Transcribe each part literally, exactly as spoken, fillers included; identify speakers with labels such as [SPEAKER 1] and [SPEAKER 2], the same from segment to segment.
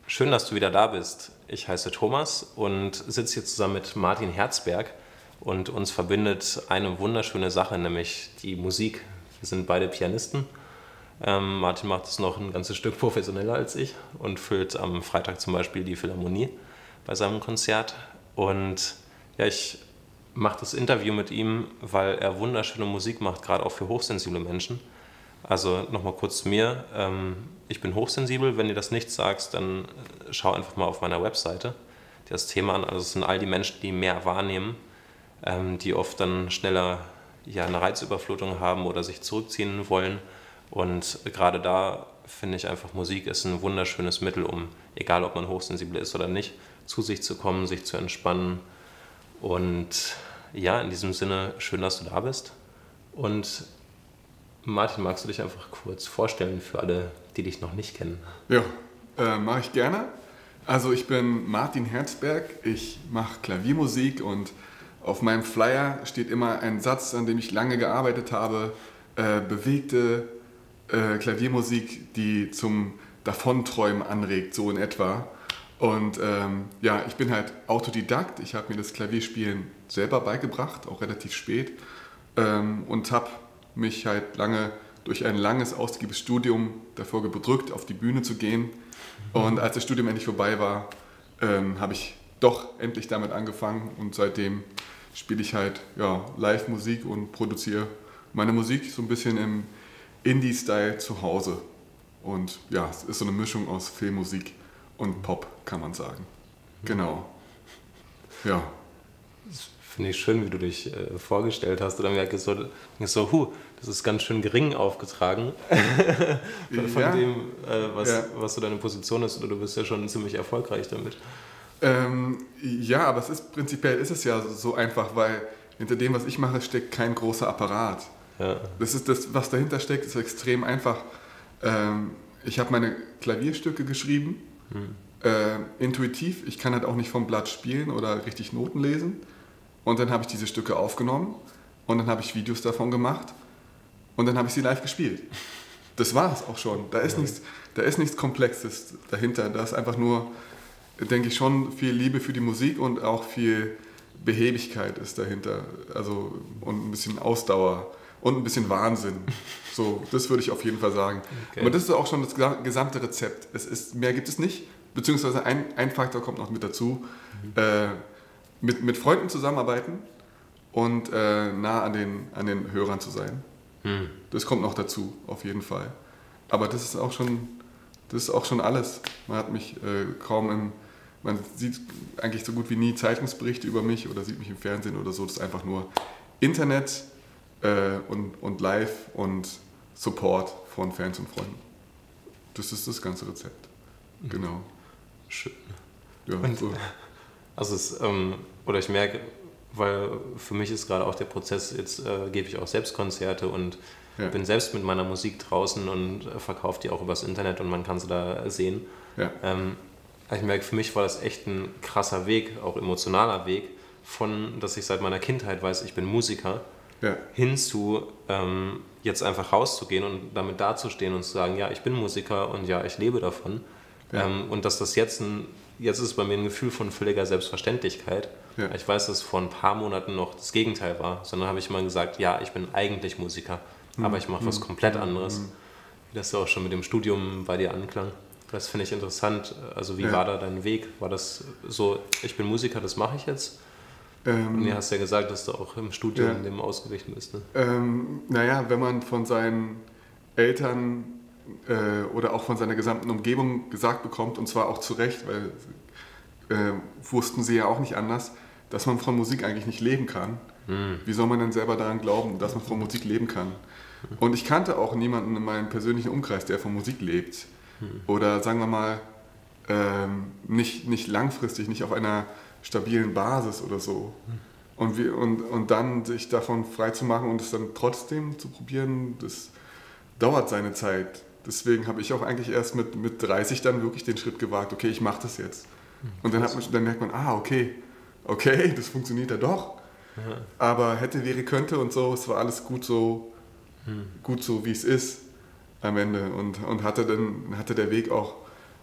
[SPEAKER 1] Schön, dass du wieder da bist. Ich heiße Thomas und sitze hier zusammen mit Martin Herzberg und uns verbindet eine wunderschöne Sache, nämlich die Musik. Wir sind beide Pianisten. Ähm, Martin macht es noch ein ganzes Stück professioneller als ich und füllt am Freitag zum Beispiel die Philharmonie bei seinem Konzert. Und ja, ich mache das Interview mit ihm, weil er wunderschöne Musik macht, gerade auch für hochsensible Menschen. Also nochmal kurz zu mir. Ähm, ich bin hochsensibel. Wenn dir das nichts sagst, dann schau einfach mal auf meiner Webseite dir das Thema an. Also es sind all die Menschen, die mehr wahrnehmen, ähm, die oft dann schneller ja, eine Reizüberflutung haben oder sich zurückziehen wollen. Und gerade da finde ich einfach, Musik ist ein wunderschönes Mittel, um, egal ob man hochsensibel ist oder nicht, zu sich zu kommen, sich zu entspannen. Und ja, in diesem Sinne, schön, dass du da bist. Und Martin, magst du dich einfach kurz vorstellen für alle, die dich noch nicht kennen?
[SPEAKER 2] Ja, äh, mache ich gerne. Also ich bin Martin Herzberg, ich mache Klaviermusik und auf meinem Flyer steht immer ein Satz, an dem ich lange gearbeitet habe, äh, bewegte äh, Klaviermusik, die zum Davonträumen anregt, so in etwa. Und ähm, ja, ich bin halt Autodidakt, ich habe mir das Klavierspielen selber beigebracht, auch relativ spät, ähm, und habe mich halt lange durch ein langes, ausgiebiges Studium davor gedrückt, auf die Bühne zu gehen. Und als das Studium endlich vorbei war, ähm, habe ich doch endlich damit angefangen und seitdem spiele ich halt ja, Live-Musik und produziere meine Musik so ein bisschen im Indie-Style zu Hause. Und ja, es ist so eine Mischung aus Filmmusik und Pop, kann man sagen. Genau. Ja.
[SPEAKER 1] Finde ich schön, wie du dich äh, vorgestellt hast. Oder merke ich so, so, huh, das ist ganz schön gering aufgetragen von, von
[SPEAKER 2] ja.
[SPEAKER 1] dem, äh, was,
[SPEAKER 2] ja.
[SPEAKER 1] was so deine Position ist. Oder du bist ja schon ziemlich erfolgreich damit.
[SPEAKER 2] Ähm, ja, aber es ist prinzipiell ist es ja so einfach, weil hinter dem, was ich mache, steckt kein großer Apparat.
[SPEAKER 1] Ja.
[SPEAKER 2] Das ist das, was dahinter steckt, ist extrem einfach. Ähm, ich habe meine Klavierstücke geschrieben, hm. äh, intuitiv. Ich kann halt auch nicht vom Blatt spielen oder richtig Noten lesen. Und dann habe ich diese Stücke aufgenommen und dann habe ich Videos davon gemacht und dann habe ich sie live gespielt. Das war es auch schon. Da ist, ja. nichts, da ist nichts Komplexes dahinter. Da ist einfach nur, denke ich, schon viel Liebe für die Musik und auch viel Behebigkeit ist dahinter. Also, und ein bisschen Ausdauer und ein bisschen Wahnsinn. So, das würde ich auf jeden Fall sagen. Okay. Aber das ist auch schon das gesamte Rezept. Es ist, mehr gibt es nicht, beziehungsweise ein, ein Faktor kommt noch mit dazu. Mhm. Äh, Mit, mit Freunden zusammenarbeiten und äh, nah an den, an den Hörern zu sein. Hm. Das kommt noch dazu, auf jeden Fall. Aber das ist auch schon, das ist auch schon alles. Man hat mich äh, kaum im, man sieht eigentlich so gut wie nie Zeitungsberichte über mich oder sieht mich im Fernsehen oder so. Das ist einfach nur Internet äh, und, und Live und Support von Fans und Freunden. Das ist das ganze Rezept. Mhm. Genau.
[SPEAKER 1] Schön.
[SPEAKER 2] Ja,
[SPEAKER 1] und
[SPEAKER 2] so.
[SPEAKER 1] Also es, ähm, oder ich merke, weil für mich ist gerade auch der Prozess, jetzt äh, gebe ich auch selbst Konzerte und ja. bin selbst mit meiner Musik draußen und äh, verkaufe die auch übers Internet und man kann sie da sehen.
[SPEAKER 2] Ja.
[SPEAKER 1] Ähm, ich merke, für mich war das echt ein krasser Weg, auch emotionaler Weg, von, dass ich seit meiner Kindheit weiß, ich bin Musiker,
[SPEAKER 2] ja.
[SPEAKER 1] hin zu ähm, jetzt einfach rauszugehen und damit dazustehen und zu sagen, ja, ich bin Musiker und ja, ich lebe davon. Ja. Ähm, und dass das jetzt ein Jetzt ist es bei mir ein Gefühl von völliger Selbstverständlichkeit. Ja. Ich weiß, dass es vor ein paar Monaten noch das Gegenteil war. Sondern habe ich mal gesagt, ja, ich bin eigentlich Musiker, mhm. aber ich mache was komplett anderes. Mhm. Wie das ja auch schon mit dem Studium bei dir anklang. Das finde ich interessant. Also wie ja. war da dein Weg? War das so, ich bin Musiker, das mache ich jetzt? Ähm, Und du hast ja gesagt, dass du auch im Studium ja. dem ausgewichen bist. Ne?
[SPEAKER 2] Ähm, naja, wenn man von seinen Eltern oder auch von seiner gesamten Umgebung gesagt bekommt, und zwar auch zu Recht, weil äh, wussten sie ja auch nicht anders, dass man von Musik eigentlich nicht leben kann. Mhm. Wie soll man denn selber daran glauben, dass man von Musik leben kann? Mhm. Und ich kannte auch niemanden in meinem persönlichen Umkreis, der von Musik lebt. Mhm. Oder sagen wir mal, ähm, nicht, nicht langfristig, nicht auf einer stabilen Basis oder so. Mhm. Und, wir, und, und dann sich davon frei zu machen und es dann trotzdem zu probieren, das dauert seine Zeit. Deswegen habe ich auch eigentlich erst mit, mit dreißig dann wirklich den Schritt gewagt, okay, ich mache das jetzt. Und dann, hat man, dann merkt man, ah, okay, okay, das funktioniert ja doch. Ja. Aber hätte, wäre, könnte und so, es war alles gut so, hm. gut so, wie es ist am Ende. Und, und hatte dann hatte der Weg auch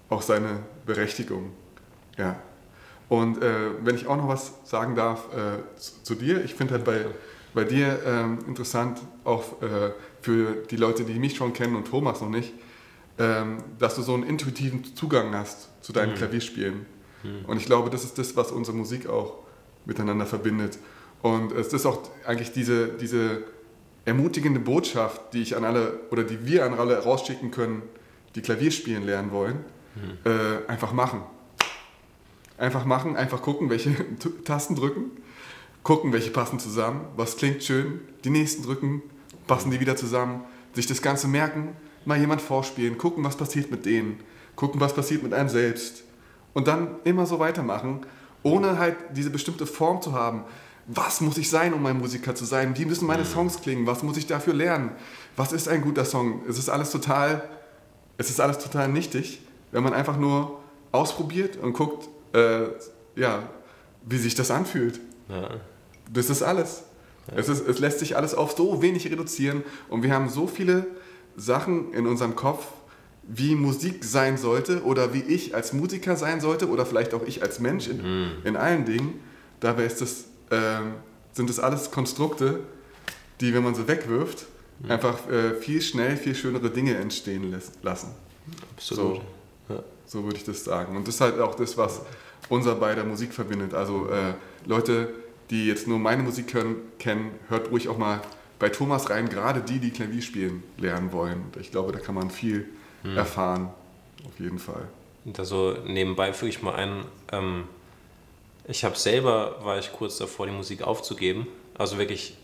[SPEAKER 2] auch seine Berechtigung. Ja. Und äh, wenn ich auch noch was sagen darf äh, zu, zu dir, ich finde halt bei, bei dir ähm, interessant, auch äh, für die Leute, die mich schon kennen und Thomas noch nicht, ähm, dass du so einen intuitiven Zugang hast zu deinen mhm. Klavierspielen. Mhm. Und ich glaube, das ist das, was unsere Musik auch miteinander verbindet. Und es ist auch eigentlich diese, diese ermutigende Botschaft, die ich an alle oder die wir an alle rausschicken können, die Klavierspielen lernen wollen, mhm. äh, einfach machen. Einfach machen, einfach gucken, welche Tasten drücken, gucken, welche passen zusammen, was klingt schön, die nächsten drücken, passen die wieder zusammen, sich das Ganze merken, mal jemand vorspielen, gucken, was passiert mit denen, gucken, was passiert mit einem selbst und dann immer so weitermachen, ohne halt diese bestimmte Form zu haben. Was muss ich sein, um ein Musiker zu sein? Wie müssen meine Songs klingen? Was muss ich dafür lernen? Was ist ein guter Song? Es ist alles total, es ist alles total nichtig, wenn man einfach nur ausprobiert und guckt, Äh, ja, wie sich das anfühlt. Ja. Das ist alles. Ja. Es, ist, es lässt sich alles auf so wenig reduzieren und wir haben so viele Sachen in unserem Kopf, wie Musik sein sollte oder wie ich als Musiker sein sollte oder vielleicht auch ich als Mensch in, mhm. in allen Dingen. Dabei ist das, äh, sind das alles Konstrukte, die, wenn man sie wegwirft, mhm. einfach äh, viel schnell, viel schönere Dinge entstehen lässt, lassen.
[SPEAKER 1] Absolut.
[SPEAKER 2] So. Ja. So würde ich das sagen. Und das ist halt auch das, was unser beider Musik verbindet. Also äh, Leute, die jetzt nur meine Musik hören, kennen, hört ruhig auch mal bei Thomas rein, gerade die, die Klavier spielen lernen wollen. Ich glaube, da kann man viel hm. erfahren, auf jeden Fall.
[SPEAKER 1] Und also nebenbei füge ich mal ein, ähm, ich habe selber, war ich kurz davor, die Musik aufzugeben. Also wirklich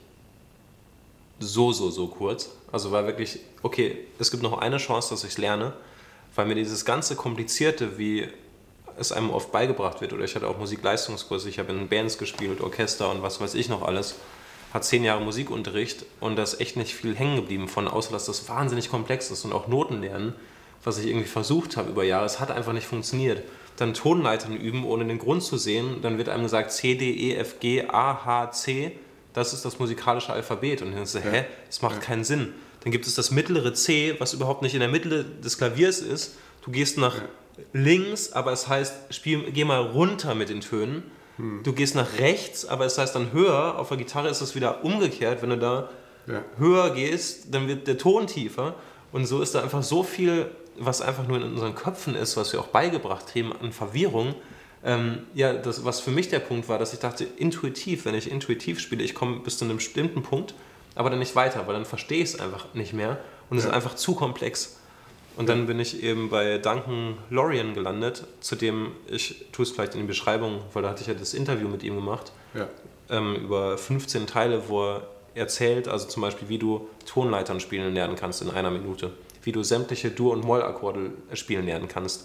[SPEAKER 1] so, so, so kurz. Also war wirklich, okay, es gibt noch eine Chance, dass ich es lerne. Weil mir dieses ganze Komplizierte, wie es einem oft beigebracht wird, oder ich hatte auch Musikleistungskurse, ich habe in Bands gespielt, Orchester und was weiß ich noch alles, hat zehn Jahre Musikunterricht und da ist echt nicht viel hängen geblieben von, außer dass das wahnsinnig komplex ist und auch Noten lernen, was ich irgendwie versucht habe über Jahre, es hat einfach nicht funktioniert. Dann Tonleitern üben, ohne den Grund zu sehen, dann wird einem gesagt C, D, E, F, G, A, H, C, das ist das musikalische Alphabet und dann denkst du, ja. hä, das macht ja. keinen Sinn. Dann gibt es das mittlere C, was überhaupt nicht in der Mitte des Klaviers ist. Du gehst nach ja. links, aber es heißt, spiel, geh mal runter mit den Tönen. Hm. Du gehst nach rechts, aber es heißt dann höher. Auf der Gitarre ist es wieder umgekehrt. Wenn du da ja. höher gehst, dann wird der Ton tiefer. Und so ist da einfach so viel, was einfach nur in unseren Köpfen ist, was wir auch beigebracht haben an Verwirrung. Ähm, ja, das, was für mich der Punkt war, dass ich dachte, intuitiv, wenn ich intuitiv spiele, ich komme bis zu einem bestimmten Punkt, aber dann nicht weiter, weil dann verstehe ich es einfach nicht mehr und es ja. ist einfach zu komplex. Und dann bin ich eben bei Duncan Lorian gelandet, zu dem, ich tue es vielleicht in die Beschreibung, weil da hatte ich ja das Interview mit ihm gemacht, ja. ähm, über fünfzehn Teile, wo er erzählt, also zum Beispiel, wie du Tonleitern spielen lernen kannst in einer Minute, wie du sämtliche Dur- und Mollakkorde spielen lernen kannst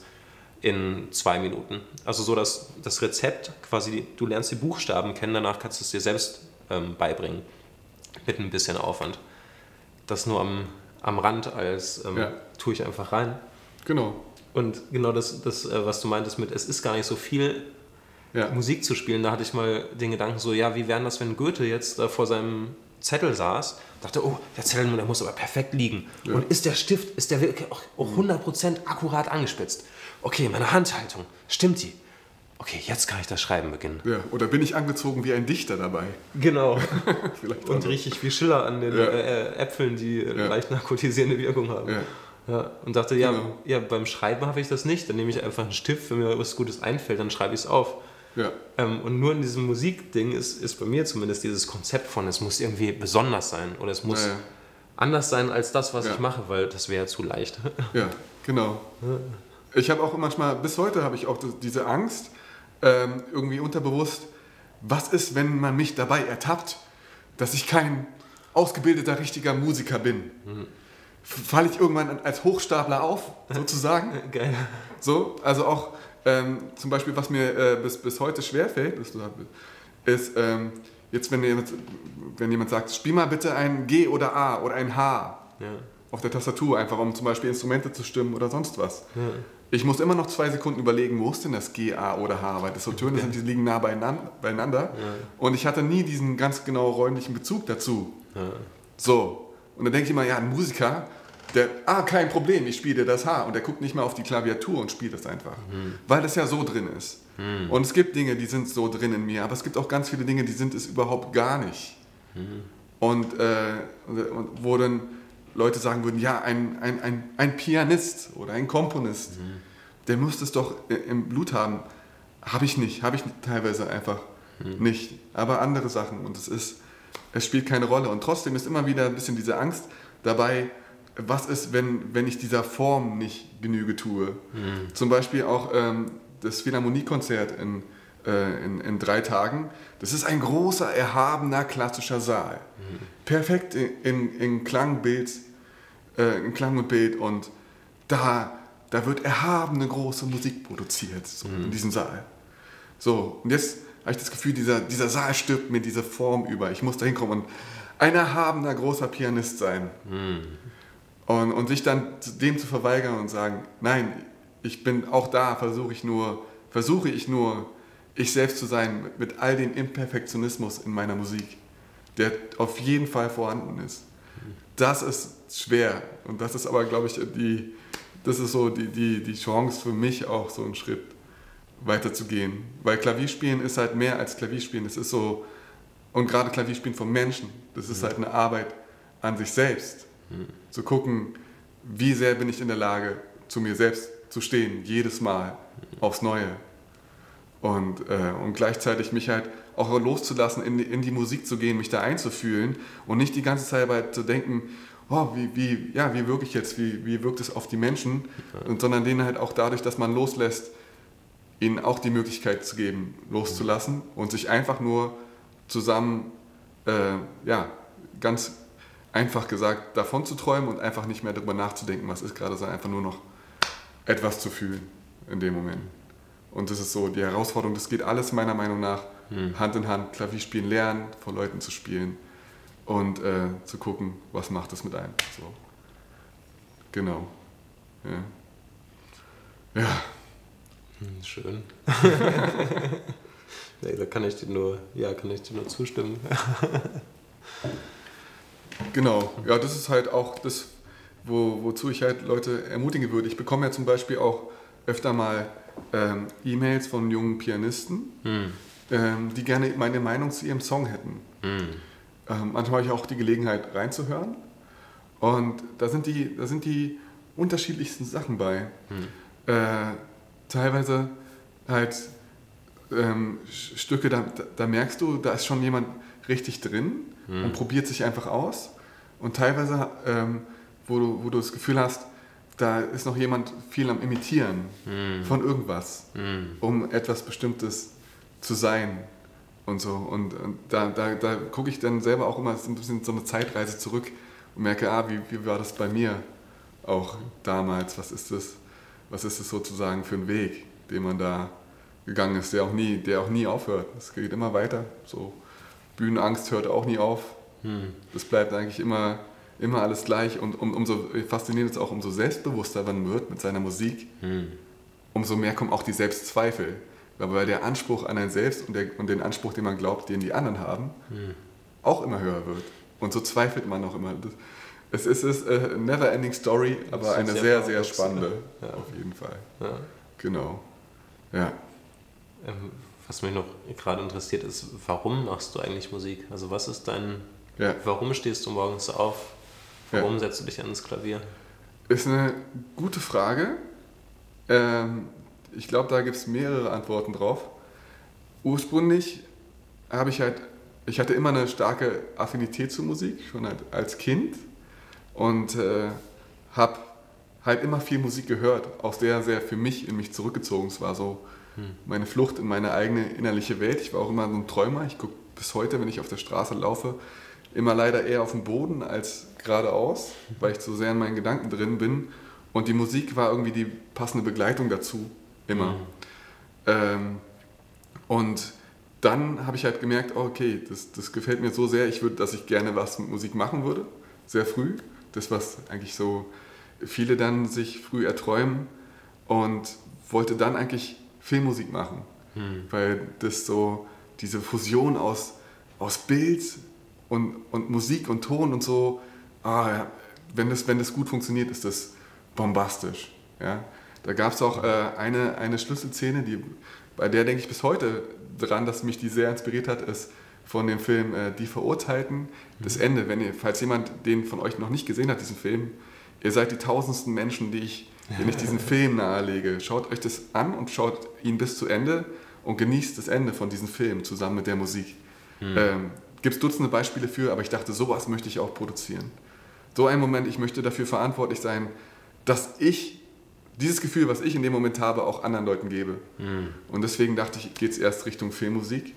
[SPEAKER 1] in zwei Minuten. Also so, dass das Rezept quasi, du lernst die Buchstaben kennen, danach kannst du es dir selbst ähm, beibringen. Mit ein bisschen Aufwand. Das nur am, am Rand als ähm, ja. tue ich einfach rein.
[SPEAKER 2] Genau.
[SPEAKER 1] Und genau das, das, was du meintest mit, es ist gar nicht so viel ja. Musik zu spielen, da hatte ich mal den Gedanken so, ja, wie wäre das, wenn Goethe jetzt da vor seinem Zettel saß, dachte, oh, der Zettel, der muss aber perfekt liegen. Ja. Und ist der Stift, ist der wirklich auch, auch hundert Prozent akkurat angespitzt? Okay, meine Handhaltung, stimmt die? Okay, jetzt kann ich das Schreiben beginnen.
[SPEAKER 2] Ja, oder bin ich angezogen wie ein Dichter dabei?
[SPEAKER 1] Genau. Und richtig wie Schiller an den ja. äh, Äpfeln, die ja. leicht narkotisierende Wirkung haben. Ja. Ja, und dachte, ja, genau. ja, beim Schreiben habe ich das nicht. Dann nehme ich einfach einen Stift, wenn mir was Gutes einfällt, dann schreibe ich es auf. Ja. Ähm, und nur in diesem Musikding ist, ist bei mir zumindest dieses Konzept von, es muss irgendwie besonders sein oder es muss ja, ja. anders sein als das, was ja. ich mache, weil das wäre ja zu leicht.
[SPEAKER 2] Ja, genau. Ja. Ich habe auch manchmal, bis heute habe ich auch diese Angst, ähm, irgendwie unterbewusst, was ist, wenn man mich dabei ertappt, dass ich kein ausgebildeter, richtiger Musiker bin? Mhm. Falle ich irgendwann als Hochstapler auf, sozusagen?
[SPEAKER 1] Geil.
[SPEAKER 2] So, also auch ähm, zum Beispiel, was mir äh, bis, bis heute schwerfällt, ist, ähm, jetzt wenn jemand, wenn jemand sagt, spiel mal bitte ein G oder A oder ein H ja. auf der Tastatur, einfach um zum Beispiel Instrumente zu stimmen oder sonst was. Ja. Ich muss immer noch zwei Sekunden überlegen, wo ist denn das G, A oder H, weil das so Töne sind, die liegen nah beieinander. beieinander. Ja. Und ich hatte nie diesen ganz genau räumlichen Bezug dazu. Ja. So, und dann denke ich immer, ja, ein Musiker, der, ah, kein Problem, ich spiele das H. Und der guckt nicht mehr auf die Klaviatur und spielt das einfach. Mhm. Weil das ja so drin ist. Mhm. Und es gibt Dinge, die sind so drin in mir, aber es gibt auch ganz viele Dinge, die sind es überhaupt gar nicht. Mhm. Und äh, wo dann Leute sagen würden, ja, ein, ein, ein, ein Pianist oder ein Komponist, mhm. der muss das doch im Blut haben. Habe ich nicht, habe ich teilweise einfach mhm. nicht. Aber andere Sachen und es ist, es spielt keine Rolle. Und trotzdem ist immer wieder ein bisschen diese Angst dabei, was ist, wenn, wenn ich dieser Form nicht Genüge tue. Mhm. Zum Beispiel auch ähm, das Philharmoniekonzert in, äh, in, in drei Tagen. Das ist ein großer, erhabener, klassischer Saal. Mhm. Perfekt in, in, in Klangbild, äh, in Klang und Bild. Und da, da wird erhabene, große Musik produziert, so mhm. in diesem Saal. So, und jetzt habe ich das Gefühl, dieser, dieser Saal stirbt mir diese Form über. Ich muss da hinkommen und ein erhabener, großer Pianist sein. Mhm. Und, und sich dann dem zu verweigern und sagen, nein, ich bin auch da, versuche ich nur, versuche ich nur, ich selbst zu sein, mit, mit all dem Imperfektionismus in meiner Musik, der auf jeden Fall vorhanden ist. Das ist schwer. Und das ist aber, glaube ich, die, das ist so die, die, die Chance für mich auch, so einen Schritt weiterzugehen. Weil Klavierspielen ist halt mehr als Klavierspielen. Es ist so, und gerade Klavierspielen von Menschen, das ist halt eine Arbeit an sich selbst. Hm. Zu gucken, wie sehr bin ich in der Lage, zu mir selbst zu stehen, jedes Mal aufs Neue. Und, äh, und gleichzeitig mich halt auch loszulassen, in die, in die Musik zu gehen, mich da einzufühlen und nicht die ganze Zeit dabei zu denken, oh, wie, wie, ja, wie wirke ich jetzt, wie, wie wirkt es auf die Menschen, ja. und, sondern denen halt auch dadurch, dass man loslässt, ihnen auch die Möglichkeit zu geben, loszulassen und sich einfach nur zusammen, äh, ja, ganz einfach gesagt, davon zu träumen und einfach nicht mehr darüber nachzudenken, was ist gerade, sondern einfach nur noch etwas zu fühlen in dem Moment. Und das ist so die Herausforderung, das geht alles meiner Meinung nach hm. Hand in Hand, Klavierspielen lernen, vor Leuten zu spielen und äh, zu gucken, was macht das mit einem. So. Genau. Ja. ja.
[SPEAKER 1] Hm, schön. Nee, da kann ich dir nur, ja, kann ich dir nur zustimmen.
[SPEAKER 2] Genau, ja, das ist halt auch das, wo, wozu ich halt Leute ermutigen würde. Ich bekomme ja zum Beispiel auch öfter mal ähm, E-Mails von jungen Pianisten, hm. ähm, die gerne meine Meinung zu ihrem Song hätten. Hm. Ähm, manchmal habe ich auch die Gelegenheit reinzuhören und da sind die, da sind die unterschiedlichsten Sachen bei. Hm. Äh, teilweise halt ähm, Stücke, da, da merkst du, da ist schon jemand richtig drin hm. und probiert sich einfach aus. Und teilweise, ähm, wo, du, wo du das Gefühl hast, da ist noch jemand viel am Imitieren hm. von irgendwas, hm. um etwas Bestimmtes zu sein und so. Und, und da, da, da gucke ich dann selber auch immer ein bisschen so eine Zeitreise zurück und merke, ah, wie, wie war das bei mir auch damals? Was ist das, was ist das sozusagen für ein Weg, den man da gegangen ist, der auch nie, der auch nie aufhört. Es geht immer weiter. So, Bühnenangst hört auch nie auf. Hm. Das bleibt eigentlich immer, immer alles gleich. Und um, umso faszinierend ist auch, umso selbstbewusster man wird mit seiner Musik, hm. umso mehr kommen auch die Selbstzweifel. Weil der Anspruch an ein Selbst und, der, und den Anspruch, den man glaubt, den die anderen haben, hm. auch immer höher wird. Und so zweifelt man auch immer. Das, es ist eine uh, never-ending Story, aber eine sehr, sehr, sehr spannende, ja. Auf jeden Fall. Ja. Genau. Ja.
[SPEAKER 1] Ähm, was mich noch gerade interessiert ist, warum machst du eigentlich Musik? Also was ist dein, ja. warum stehst du morgens auf? Warum ja. setzt du dich ans Klavier?
[SPEAKER 2] Ist eine gute Frage. Ähm, ich glaube, da gibt es mehrere Antworten drauf. Ursprünglich habe ich halt, ich hatte immer eine starke Affinität zur Musik, schon halt als Kind. Und äh, habe halt immer viel Musik gehört, auch sehr, sehr für mich in mich zurückgezogen. Es war so hm. meine Flucht in meine eigene innerliche Welt. Ich war auch immer so ein Träumer. Ich gucke bis heute, wenn ich auf der Straße laufe, immer leider eher auf den Boden als geradeaus, weil ich so sehr in meinen Gedanken drin bin. Und die Musik war irgendwie die passende Begleitung dazu, immer. Hm. Ähm, und dann habe ich halt gemerkt, oh, okay, das, das gefällt mir so sehr, ich würde, dass ich gerne was mit Musik machen würde, sehr früh. Das, was eigentlich so viele dann sich früh erträumen, und wollte dann eigentlich Filmmusik machen, hm. weil das so diese Fusion aus, aus Bild und, und Musik und Ton und so, ah, ja, wenn das, wenn das gut funktioniert, ist das bombastisch. Ja? Da gab es auch äh, eine, eine Schlüsselszene, die, bei der denke ich bis heute dran, dass mich die sehr inspiriert hat, ist von dem Film äh, Die Verurteilten. Das Ende, wenn ihr, falls jemand den von euch noch nicht gesehen hat, diesen Film, ihr seid die tausendsten Menschen, die ich, denen ich diesen Film nahelege. Schaut euch das an und schaut ihn bis zu Ende und genießt das Ende von diesem Film zusammen mit der Musik. Mhm. Ähm, Gibt es Dutzende Beispiele für, aber ich dachte, sowas möchte ich auch produzieren. So ein Moment, ich möchte dafür verantwortlich sein, dass ich dieses Gefühl, was ich in dem Moment habe, auch anderen Leuten gebe. Mhm. Und deswegen dachte ich, geht es erst Richtung Filmmusik.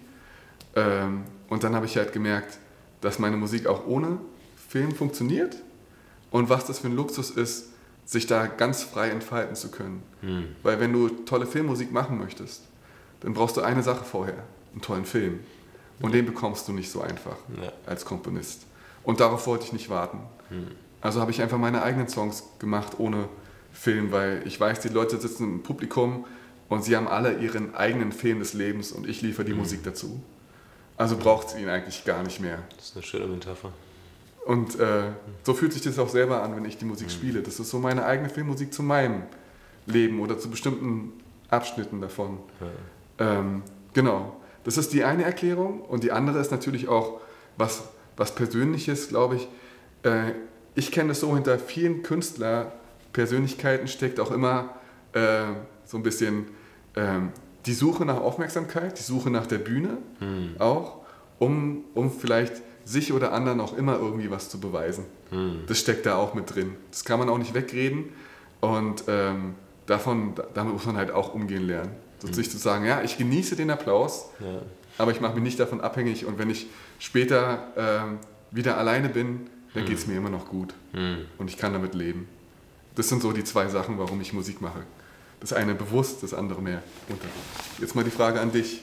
[SPEAKER 2] Ähm, und dann habe ich halt gemerkt, dass meine Musik auch ohne Film funktioniert und was das für ein Luxus ist, sich da ganz frei entfalten zu können. Mhm. Weil wenn du tolle Filmmusik machen möchtest, dann brauchst du eine Sache vorher, einen tollen Film. Und den bekommst du nicht so einfach ja. als Komponist. Und darauf wollte ich nicht warten. Hm. Also habe ich einfach meine eigenen Songs gemacht ohne Film, weil ich weiß, die Leute sitzen im Publikum und sie haben alle ihren eigenen Film des Lebens und ich liefere die hm. Musik dazu. Also braucht es ihn eigentlich gar nicht mehr.
[SPEAKER 1] Das ist eine schöne Metapher.
[SPEAKER 2] Und äh, so fühlt sich das auch selber an, wenn ich die Musik hm. spiele. Das ist so meine eigene Filmmusik zu meinem Leben oder zu bestimmten Abschnitten davon. Ja. Ähm, genau. Das ist die eine Erklärung und die andere ist natürlich auch was, was Persönliches, glaube ich. Äh, ich kenne es so, hinter vielen Künstlerpersönlichkeiten steckt auch immer äh, so ein bisschen äh, die Suche nach Aufmerksamkeit, die Suche nach der Bühne hm. auch, um, um vielleicht sich oder anderen auch immer irgendwie was zu beweisen. Hm. Das steckt da auch mit drin. Das kann man auch nicht wegreden und ähm, davon, damit muss man halt auch umgehen lernen. So sich zu sagen, ja, ich genieße den Applaus, ja. aber ich mache mich nicht davon abhängig und wenn ich später ähm, wieder alleine bin, dann hm. geht es mir immer noch gut hm. und ich kann damit leben. Das sind so die zwei Sachen, warum ich Musik mache. Das eine bewusst, das andere mehr unterbewusst. Jetzt mal die Frage an dich.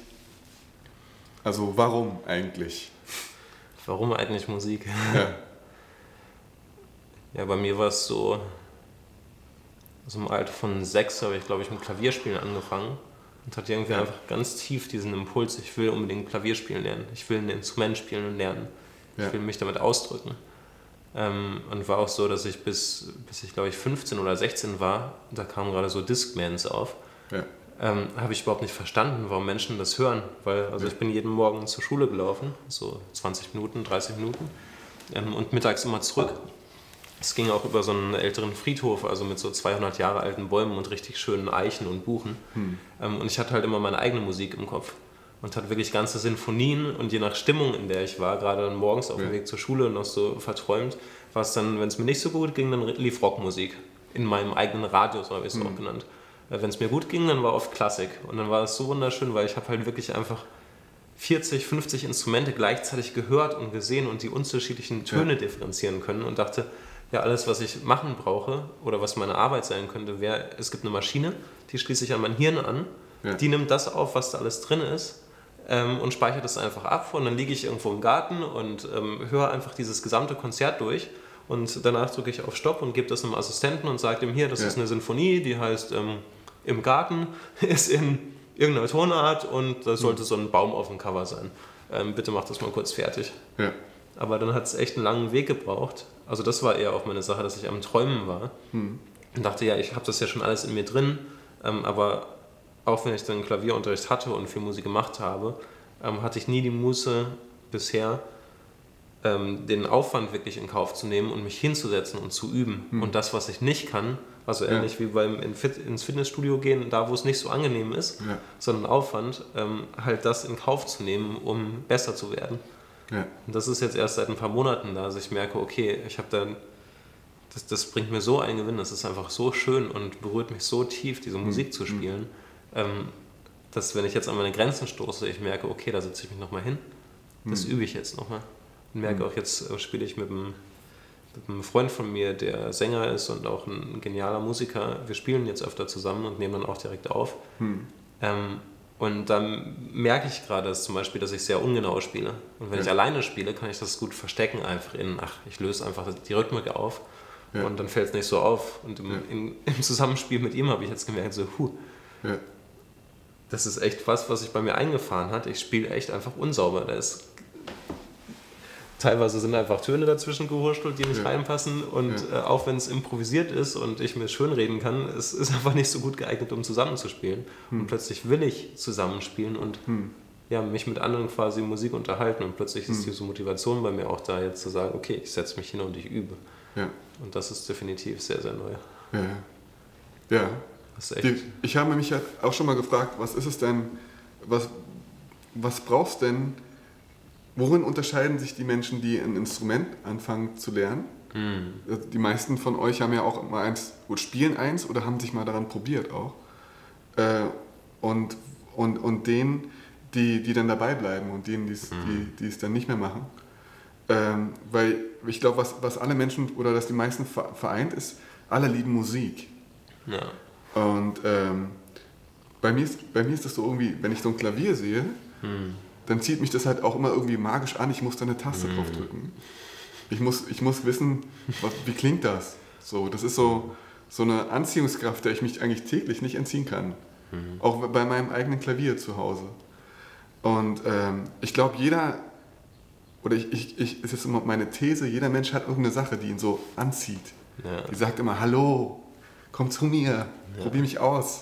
[SPEAKER 2] Also warum eigentlich?
[SPEAKER 1] Warum eigentlich Musik?
[SPEAKER 2] Ja,
[SPEAKER 1] ja bei mir war es so, also im Alter von sechs habe ich, glaube ich, mit Klavierspielen angefangen. Und hatte irgendwie ja. einfach ganz tief diesen Impuls, ich will unbedingt Klavier spielen lernen. Ich will ein Instrument spielen und lernen. Ja. Ich will mich damit ausdrücken. Ähm, und war auch so, dass ich bis, bis ich glaube ich fünfzehn oder sechzehn war, da kamen gerade so Discmans auf, ja. ähm, habe ich überhaupt nicht verstanden, warum Menschen das hören. Weil also ja. ich bin jeden Morgen zur Schule gelaufen, so zwanzig Minuten, dreißig Minuten ähm, und mittags immer zurück. Es ging auch über so einen älteren Friedhof, also mit so zweihundert Jahre alten Bäumen und richtig schönen Eichen und Buchen. Hm. Ähm, und ich hatte halt immer meine eigene Musik im Kopf und hatte wirklich ganze Sinfonien und je nach Stimmung, in der ich war, gerade morgens auf dem ja. Weg zur Schule noch so verträumt, war es dann, wenn es mir nicht so gut ging, dann lief Rockmusik in meinem eigenen Radio, so habe ich es hm. auch genannt. Äh, wenn es mir gut ging, dann war oft Klassik und dann war es so wunderschön, weil ich habe halt wirklich einfach vierzig, fünfzig Instrumente gleichzeitig gehört und gesehen und die unterschiedlichen Töne ja. differenzieren können und dachte, ja, alles, was ich machen brauche oder was meine Arbeit sein könnte, wäre, es gibt eine Maschine, die schließe ich an mein Hirn an, ja. die nimmt das auf, was da alles drin ist ähm, und speichert das einfach ab und dann liege ich irgendwo im Garten und ähm, höre einfach dieses gesamte Konzert durch und danach drücke ich auf Stopp und gebe das einem Assistenten und sage ihm, hier, das ja. ist eine Sinfonie, die heißt ähm, Im Garten, ist in irgendeiner Tonart und da sollte so ein Baum auf dem Cover sein. Ähm, bitte mach das mal kurz fertig.
[SPEAKER 2] Ja.
[SPEAKER 1] Aber dann hat es echt einen langen Weg gebraucht. Also das war eher auch meine Sache, dass ich am Träumen war. Hm. Und dachte, ja, ich habe das ja schon alles in mir drin. Ähm, aber auch wenn ich dann Klavierunterricht hatte und viel Musik gemacht habe, ähm, hatte ich nie die Muße bisher, ähm, den Aufwand wirklich in Kauf zu nehmen und mich hinzusetzen und zu üben. Hm. Und das, was ich nicht kann, also ähnlich ja. wie beim in Fit, ins Fitnessstudio gehen, da wo es nicht so angenehm ist, ja. sondern Aufwand, ähm, halt das in Kauf zu nehmen, um besser zu werden. Ja. Und das ist jetzt erst seit ein paar Monaten da, dass ich merke, okay, ich habe dann, das, das bringt mir so einen Gewinn, das ist einfach so schön und berührt mich so tief, diese Musik mhm. zu spielen, ähm, dass wenn ich jetzt an meine Grenzen stoße, ich merke, okay, da setze ich mich nochmal hin, das mhm. übe ich jetzt nochmal. Und merke mhm. auch, jetzt äh, spiele ich mit einem, mit einem Freund von mir, der Sänger ist und auch ein genialer Musiker, wir spielen jetzt öfter zusammen und nehmen dann auch direkt auf. Mhm. Ähm, Und dann merke ich gerade dass zum Beispiel, dass ich sehr ungenau spiele. Und wenn ja. ich alleine spiele, kann ich das gut verstecken, einfach in, ach, ich löse einfach die Rhythmik auf ja. und dann fällt es nicht so auf. Und im, ja. in, im Zusammenspiel mit ihm habe ich jetzt gemerkt, so, huh, ja. das ist echt was, was sich bei mir eingefahren hat. Ich spiele echt einfach unsauber. Da ist teilweise sind einfach Töne dazwischen gehurstelt, die nicht
[SPEAKER 2] Ja.
[SPEAKER 1] reinpassen und
[SPEAKER 2] Ja.
[SPEAKER 1] äh, auch wenn es improvisiert ist und ich mir schönreden kann, es ist einfach nicht so gut geeignet, um zusammenzuspielen.
[SPEAKER 2] Hm.
[SPEAKER 1] Und plötzlich will ich zusammenspielen und
[SPEAKER 2] Hm.
[SPEAKER 1] ja, mich mit anderen quasi Musik unterhalten und plötzlich ist
[SPEAKER 2] Hm.
[SPEAKER 1] diese Motivation bei mir auch da, jetzt zu sagen, okay, ich setze mich hin und ich übe.
[SPEAKER 2] Ja.
[SPEAKER 1] Und das ist definitiv sehr, sehr neu.
[SPEAKER 2] Ja. Ja.
[SPEAKER 1] Das ist echt,
[SPEAKER 2] Die, ich habe mich halt auch schon mal gefragt, was ist es denn, was, was brauchst denn, worin unterscheiden sich die Menschen, die ein Instrument anfangen zu lernen?
[SPEAKER 1] hm.
[SPEAKER 2] Die meisten von euch haben ja auch mal eins, oder spielen eins oder haben sich mal daran probiert auch. Äh, und, und, und denen, die, die dann dabei bleiben und denen, die's,
[SPEAKER 1] Mhm.
[SPEAKER 2] die, die es dann nicht mehr machen. Ähm, weil ich glaube, was, was alle Menschen oder das die meisten ver- vereint ist, alle lieben Musik.
[SPEAKER 1] Ja.
[SPEAKER 2] Und ähm, bei, mir ist, bei mir ist das so irgendwie, wenn ich so ein Klavier sehe,
[SPEAKER 1] Hm.
[SPEAKER 2] dann zieht mich das halt auch immer irgendwie magisch an. Ich muss da eine Taste
[SPEAKER 1] Mhm.
[SPEAKER 2] drauf drücken. Ich muss, ich muss wissen, was, wie klingt das? So, das ist so, so eine Anziehungskraft, der ich mich eigentlich täglich nicht entziehen kann.
[SPEAKER 1] Mhm.
[SPEAKER 2] Auch bei meinem eigenen Klavier zu Hause. Und ähm, ich glaube, jeder, oder ich, ich, ich, es ist immer meine These, jeder Mensch hat irgendeine Sache, die ihn so anzieht.
[SPEAKER 1] Ja.
[SPEAKER 2] Die sagt immer, hallo, komm zu mir,
[SPEAKER 1] Ja.
[SPEAKER 2] probier mich aus.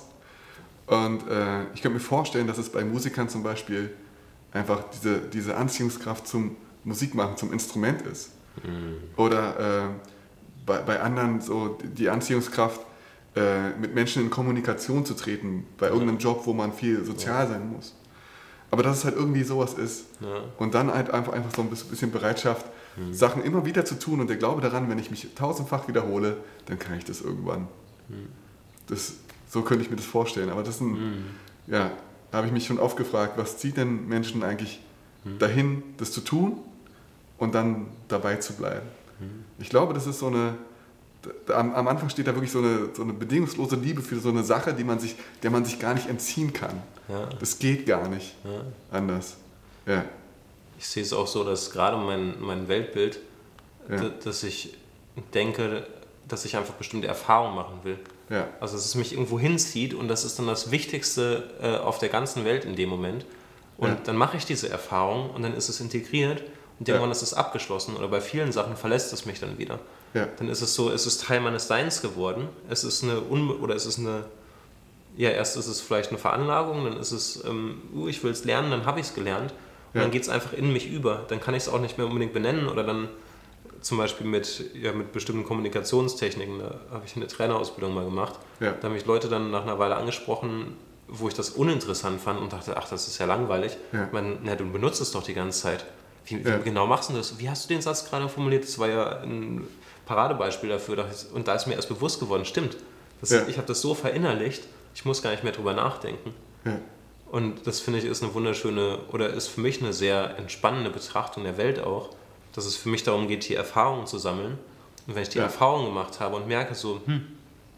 [SPEAKER 2] Und äh, ich könnte mir vorstellen, dass es bei Musikern zum Beispiel einfach diese, diese Anziehungskraft zum Musikmachen, zum Instrument ist.
[SPEAKER 1] Mhm.
[SPEAKER 2] Oder äh, bei, bei anderen so die Anziehungskraft, äh, mit Menschen in Kommunikation zu treten, bei irgendeinem Job, wo man viel sozial sein muss. Aber dass es halt irgendwie sowas ist.
[SPEAKER 1] Ja.
[SPEAKER 2] Und dann halt einfach, einfach so ein bisschen Bereitschaft,
[SPEAKER 1] Mhm.
[SPEAKER 2] Sachen immer wieder zu tun und der Glaube daran, wenn ich mich tausendfach wiederhole, dann kann ich das irgendwann.
[SPEAKER 1] Mhm.
[SPEAKER 2] Das, so könnte ich mir das vorstellen. Aber das ist ein,
[SPEAKER 1] Mhm.
[SPEAKER 2] ja, da habe ich mich schon oft gefragt, was zieht denn Menschen eigentlich
[SPEAKER 1] Mhm.
[SPEAKER 2] dahin, das zu tun und dann dabei zu bleiben?
[SPEAKER 1] Mhm.
[SPEAKER 2] Ich glaube, das ist so eine, da, am, am Anfang steht da wirklich so eine, so eine bedingungslose Liebe für so eine Sache, die man sich, der man sich gar nicht entziehen kann.
[SPEAKER 1] Ja.
[SPEAKER 2] Das geht gar nicht
[SPEAKER 1] Ja.
[SPEAKER 2] anders. Ja.
[SPEAKER 1] Ich sehe es auch so, dass gerade mein, mein Weltbild,
[SPEAKER 2] Ja.
[SPEAKER 1] d- dass ich denke, dass ich einfach bestimmte Erfahrungen machen will.
[SPEAKER 2] Ja.
[SPEAKER 1] Also dass es mich irgendwo hinzieht und das ist dann das Wichtigste äh, auf der ganzen Welt in dem Moment. Und
[SPEAKER 2] Ja.
[SPEAKER 1] dann mache ich diese Erfahrung und dann ist es integriert und irgendwann
[SPEAKER 2] Ja.
[SPEAKER 1] ist es abgeschlossen oder bei vielen Sachen verlässt es mich dann wieder.
[SPEAKER 2] Ja.
[SPEAKER 1] Dann ist es so, es ist Teil meines Seins geworden. Es ist eine Un oder es ist eine, ja, erst ist es vielleicht eine Veranlagung, dann ist es, ähm, uh, ich will es lernen, dann habe ich es gelernt und
[SPEAKER 2] Ja.
[SPEAKER 1] dann geht es einfach in mich über. Dann kann ich es auch nicht mehr unbedingt benennen oder dann zum Beispiel mit, ja, mit bestimmten Kommunikationstechniken. Da habe ich eine Trainerausbildung mal gemacht.
[SPEAKER 2] Ja.
[SPEAKER 1] Da haben mich Leute dann nach einer Weile angesprochen, wo ich das uninteressant fand und dachte, ach, das ist ja langweilig.
[SPEAKER 2] Ja.
[SPEAKER 1] Ich meine, na, du benutzt es doch die ganze Zeit. Wie, wie
[SPEAKER 2] Ja.
[SPEAKER 1] genau machst du das? Wie hast du den Satz gerade formuliert? Das war ja ein Paradebeispiel dafür. Da ist- Und da ist mir erst bewusst geworden, stimmt. Das,
[SPEAKER 2] Ja.
[SPEAKER 1] Ich habe das so verinnerlicht, ich muss gar nicht mehr drüber nachdenken.
[SPEAKER 2] Ja.
[SPEAKER 1] Und das finde ich ist eine wunderschöne oder ist für mich eine sehr entspannende Betrachtung der Welt auch, dass es für mich darum geht, die Erfahrungen zu sammeln. Und wenn ich die
[SPEAKER 2] Ja.
[SPEAKER 1] Erfahrung gemacht habe und merke so, hm,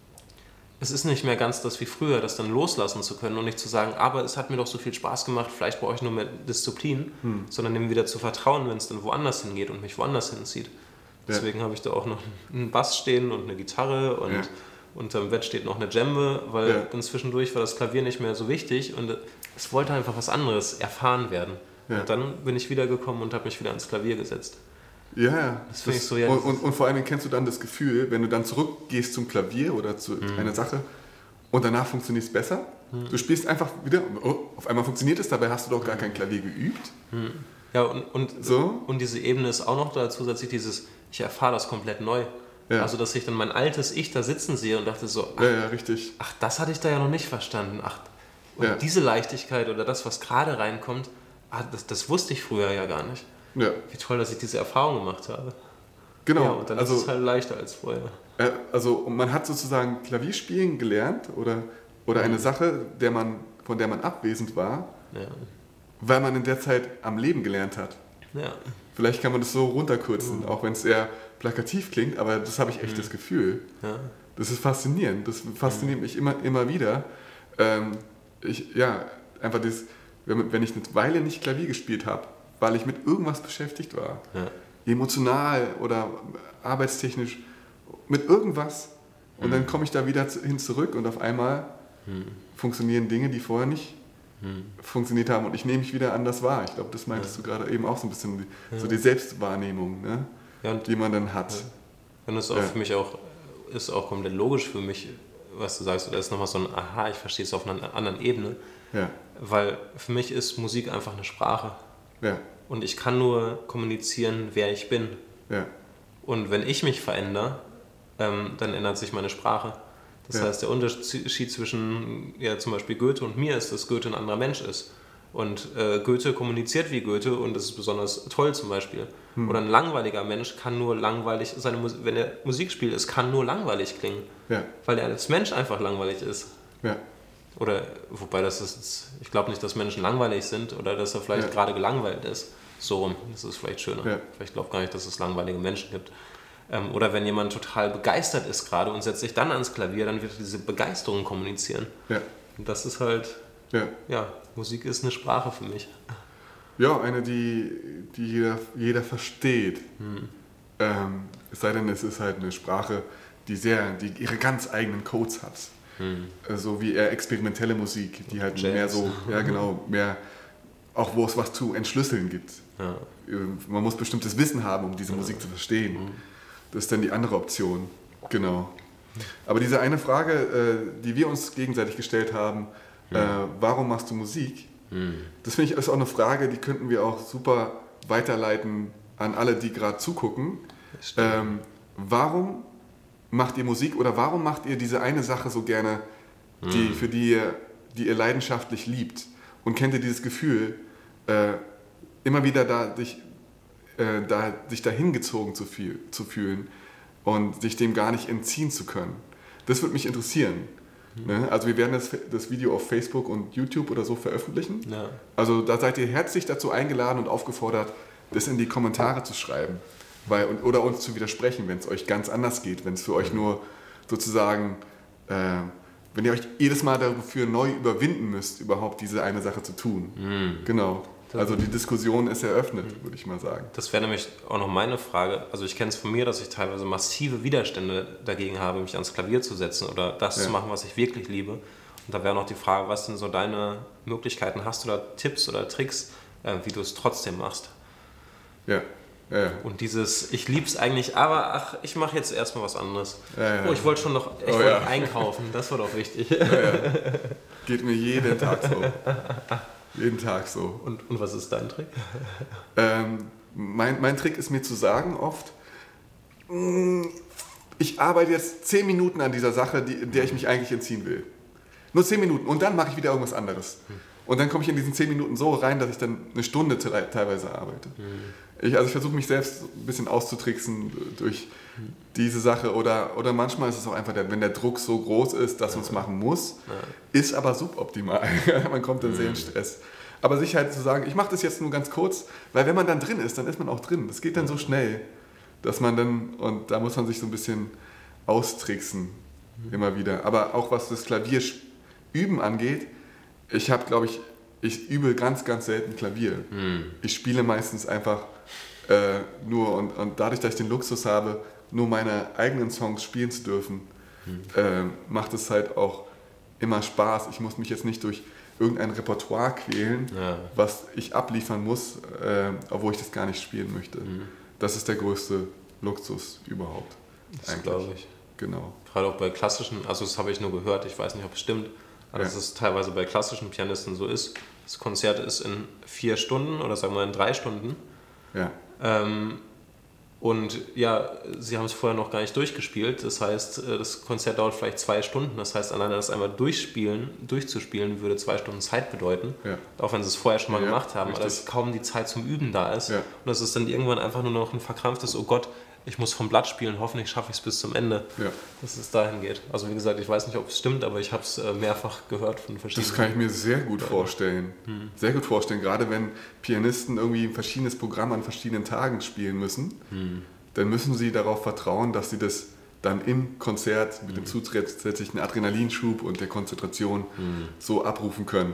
[SPEAKER 1] es ist nicht mehr ganz das wie früher, das dann loslassen zu können und nicht zu sagen, aber es hat mir doch so viel Spaß gemacht, vielleicht brauche ich nur mehr Disziplin,
[SPEAKER 2] Hm.
[SPEAKER 1] sondern dem wieder zu vertrauen, wenn es dann woanders hingeht und mich woanders hinzieht.
[SPEAKER 2] Ja.
[SPEAKER 1] Deswegen habe ich da auch noch einen Bass stehen und eine Gitarre und
[SPEAKER 2] Ja.
[SPEAKER 1] unterm Bett steht noch eine Djembe, weil
[SPEAKER 2] Ja.
[SPEAKER 1] dann zwischendurch war das Klavier nicht mehr so wichtig und es wollte einfach was anderes erfahren werden.
[SPEAKER 2] Ja.
[SPEAKER 1] Und dann bin ich wiedergekommen und habe mich wieder ans Klavier gesetzt.
[SPEAKER 2] Ja, ja.
[SPEAKER 1] Das finde ich so, ja,
[SPEAKER 2] und,
[SPEAKER 1] das
[SPEAKER 2] und, und vor allem kennst du dann das Gefühl, wenn du dann zurückgehst zum Klavier oder zu
[SPEAKER 1] Mhm.
[SPEAKER 2] einer Sache und danach funktioniert es besser. Du spielst einfach wieder, oh, auf einmal funktioniert es, dabei hast du doch gar kein Klavier geübt.
[SPEAKER 1] Ja, und, und,
[SPEAKER 2] So?
[SPEAKER 1] und diese Ebene ist auch noch da zusätzlich dieses, ich erfahre das komplett neu.
[SPEAKER 2] Ja.
[SPEAKER 1] Also, dass ich dann mein altes Ich da sitzen sehe und dachte so, ach,
[SPEAKER 2] Ja, ja, richtig.
[SPEAKER 1] ach das hatte ich da ja noch nicht verstanden. Ach, und
[SPEAKER 2] Ja.
[SPEAKER 1] diese Leichtigkeit oder das, was gerade reinkommt, ah, das, das wusste ich früher ja gar nicht.
[SPEAKER 2] Ja,
[SPEAKER 1] Wie toll, dass ich diese Erfahrung gemacht habe.
[SPEAKER 2] genau.
[SPEAKER 1] Ja, und dann
[SPEAKER 2] also,
[SPEAKER 1] ist es halt leichter als vorher.
[SPEAKER 2] äh, also man hat sozusagen Klavierspielen gelernt oder, oder eine Sache, der man, von der man abwesend war,
[SPEAKER 1] Ja.
[SPEAKER 2] weil man in der Zeit am Leben gelernt hat.
[SPEAKER 1] Ja.
[SPEAKER 2] Vielleicht kann man das so runterkürzen, auch wenn es eher plakativ klingt, aber das habe ich echt
[SPEAKER 1] Mhm.
[SPEAKER 2] das Gefühl.
[SPEAKER 1] Ja.
[SPEAKER 2] Das ist faszinierend. Das fasziniert mich immer, immer wieder. Ähm, ich, ja, einfach das, wenn, wenn ich eine Weile nicht Klavier gespielt habe, weil ich mit irgendwas beschäftigt war,
[SPEAKER 1] Ja.
[SPEAKER 2] emotional oder arbeitstechnisch, mit irgendwas. Und
[SPEAKER 1] Mhm.
[SPEAKER 2] dann komme ich da wieder zu- hin zurück und auf einmal
[SPEAKER 1] Mhm.
[SPEAKER 2] funktionieren Dinge, die vorher nicht hm. funktioniert haben und ich nehme mich wieder anders wahr. Ich glaube, das meintest ja. du gerade eben auch so ein bisschen, ja. so die Selbstwahrnehmung, ne?
[SPEAKER 1] ja, und,
[SPEAKER 2] die man dann hat. Ja.
[SPEAKER 1] Und das ist auch ja. für mich auch, ist auch komplett logisch für mich, was du sagst, oder ist nochmal so ein Aha, ich verstehe es auf einer anderen Ebene,
[SPEAKER 2] ja.
[SPEAKER 1] weil für mich ist Musik einfach eine Sprache.
[SPEAKER 2] Ja.
[SPEAKER 1] Und ich kann nur kommunizieren, wer ich bin.
[SPEAKER 2] Ja.
[SPEAKER 1] Und wenn ich mich verändere, ähm, dann ändert sich meine Sprache. Das ja. heißt, der Unterschied zwischen ja, zum Beispiel Goethe und mir ist, dass Goethe ein anderer Mensch ist. Und äh, Goethe kommuniziert wie Goethe und das ist besonders toll zum Beispiel. Hm. Oder ein langweiliger Mensch kann nur langweilig, seine Musik, wenn er Musik spielt, es kann nur langweilig klingen.
[SPEAKER 2] Ja.
[SPEAKER 1] Weil er als Mensch einfach langweilig ist.
[SPEAKER 2] Ja.
[SPEAKER 1] Oder, wobei das ist, ich glaube nicht, dass Menschen langweilig sind oder dass er vielleicht ja. gerade gelangweilt ist. So rum, das ist vielleicht schöner.
[SPEAKER 2] Ja.
[SPEAKER 1] Ich glaube gar nicht, dass es langweilige Menschen gibt. Ähm, oder wenn jemand total begeistert ist gerade und setzt sich dann ans Klavier, dann wird er diese Begeisterung kommunizieren.
[SPEAKER 2] Ja.
[SPEAKER 1] Und das ist halt,
[SPEAKER 2] ja.
[SPEAKER 1] ja, Musik ist eine Sprache für mich.
[SPEAKER 2] Ja, eine, die, die jeder, jeder versteht.
[SPEAKER 1] Hm.
[SPEAKER 2] Ähm, es sei denn, es ist halt eine Sprache, die, sehr, die ihre ganz eigenen Codes hat.
[SPEAKER 1] Hm.
[SPEAKER 2] So wie eher experimentelle Musik, die halt
[SPEAKER 1] Jazz.
[SPEAKER 2] mehr so, ja genau, mehr, auch wo es was zu entschlüsseln gibt.
[SPEAKER 1] Ja.
[SPEAKER 2] Man muss bestimmtes Wissen haben, um diese Musik zu verstehen.
[SPEAKER 1] Hm.
[SPEAKER 2] Das ist dann die andere Option. Genau. Aber diese eine Frage, äh, die wir uns gegenseitig gestellt haben, hm. äh, warum machst du Musik?
[SPEAKER 1] Hm.
[SPEAKER 2] Das finde ich ist auch eine Frage, die könnten wir auch super weiterleiten an alle, die gerade zugucken. Ähm, warum macht ihr Musik oder warum macht ihr diese eine Sache so gerne, die,
[SPEAKER 1] hm.
[SPEAKER 2] für die ihr, die ihr leidenschaftlich liebt? Und kennt ihr dieses Gefühl, äh, immer wieder da, dich, äh, da, sich dahin gezogen zu, viel, zu fühlen und sich dem gar nicht entziehen zu können? Das würde mich interessieren. Ne? Also wir werden das, das Video auf Facebook und YouTube oder so veröffentlichen.
[SPEAKER 1] Ja.
[SPEAKER 2] Also da seid ihr herzlich dazu eingeladen und aufgefordert, das in die Kommentare zu schreiben. Weil, oder uns zu widersprechen, wenn es euch ganz anders geht. Wenn es für euch nur sozusagen, äh, wenn ihr euch jedes Mal dafür neu überwinden müsst, überhaupt diese eine Sache zu tun.
[SPEAKER 1] Mhm.
[SPEAKER 2] Genau. Also die Diskussion ist eröffnet, würde ich mal sagen.
[SPEAKER 1] Das wäre nämlich auch noch meine Frage. Also ich kenne es von mir, dass ich teilweise massive Widerstände dagegen habe, mich ans Klavier zu setzen oder das ja. zu machen, was ich wirklich liebe. Und da wäre noch die Frage, was sind so deine Möglichkeiten? Hast du da Tipps oder Tricks, äh, wie du es trotzdem machst?
[SPEAKER 2] Ja. Ja, ja.
[SPEAKER 1] Und dieses, ich liebe es eigentlich, aber ach, ich mache jetzt erstmal was anderes.
[SPEAKER 2] Ja, ja.
[SPEAKER 1] Oh, ich wollte schon noch, ich
[SPEAKER 2] oh,
[SPEAKER 1] wollte
[SPEAKER 2] ja.
[SPEAKER 1] einkaufen, das war doch wichtig.
[SPEAKER 2] Ja, ja. Geht mir jeden Tag so. Jeden Tag so.
[SPEAKER 1] Und, und was ist dein Trick?
[SPEAKER 2] Ähm, mein, mein Trick ist mir zu sagen oft, ich arbeite jetzt zehn Minuten an dieser Sache, die, der ich mich eigentlich entziehen will. Nur zehn Minuten und dann mache ich wieder irgendwas anderes. Und dann komme ich in diesen zehn Minuten so rein, dass ich dann eine Stunde teilweise arbeite. Ich, also ich versuche mich selbst ein bisschen auszutricksen durch diese Sache. Oder, oder manchmal ist es auch einfach, der, wenn der Druck so groß ist, dass man es machen muss, ist aber suboptimal. Man kommt dann sehr in Stress. Aber sich halt zu sagen, ich mache das jetzt nur ganz kurz, weil wenn man dann drin ist, dann ist man auch drin. Das geht dann so schnell, dass man dann, und da muss man sich so ein bisschen austricksen, immer wieder. Aber auch was das Klavierüben angeht, ich habe, glaube ich, ich übe ganz, ganz selten Klavier.
[SPEAKER 1] Hm.
[SPEAKER 2] Ich spiele meistens einfach äh, nur und, und dadurch, dass ich den Luxus habe, nur meine eigenen Songs spielen zu dürfen, hm. äh, macht es halt auch immer Spaß. Ich muss mich jetzt nicht durch irgendein Repertoire quälen,
[SPEAKER 1] ja.
[SPEAKER 2] was ich abliefern muss, äh, obwohl ich das gar nicht spielen möchte. Hm. Das ist der größte Luxus überhaupt.
[SPEAKER 1] Das glaube ich.
[SPEAKER 2] Genau.
[SPEAKER 1] Gerade auch bei klassischen, also das habe ich nur gehört, ich weiß nicht, ob es stimmt, aber ja. dass es teilweise bei klassischen Pianisten so ist. Das Konzert ist in vier Stunden oder sagen wir in drei Stunden.
[SPEAKER 2] Ja.
[SPEAKER 1] Ähm, und ja, sie haben es vorher noch gar nicht durchgespielt. Das heißt, das Konzert dauert vielleicht zwei Stunden. Das heißt, alleine das einmal durchspielen, durchzuspielen, würde zwei Stunden Zeit bedeuten.
[SPEAKER 2] Ja.
[SPEAKER 1] Auch wenn sie es vorher schon mal
[SPEAKER 2] ja,
[SPEAKER 1] gemacht haben,
[SPEAKER 2] richtig.
[SPEAKER 1] aber dass kaum die Zeit zum Üben da ist.
[SPEAKER 2] Ja.
[SPEAKER 1] Und das ist dann irgendwann einfach nur noch ein verkrampftes, oh Gott, ich muss vom Blatt spielen, hoffentlich schaffe ich es bis zum Ende,
[SPEAKER 2] ja.
[SPEAKER 1] dass es dahin geht. Also wie gesagt, ich weiß nicht, ob es stimmt, aber ich habe es mehrfach gehört von verschiedenen.
[SPEAKER 2] Das kann ich mir sehr gut vorstellen. Hm. Sehr gut vorstellen, gerade wenn Pianisten irgendwie ein verschiedenes Programm an verschiedenen Tagen spielen müssen, hm. dann müssen sie darauf vertrauen, dass sie das dann im Konzert mit hm. dem zusätzlichen Adrenalinschub und der Konzentration hm. so abrufen können.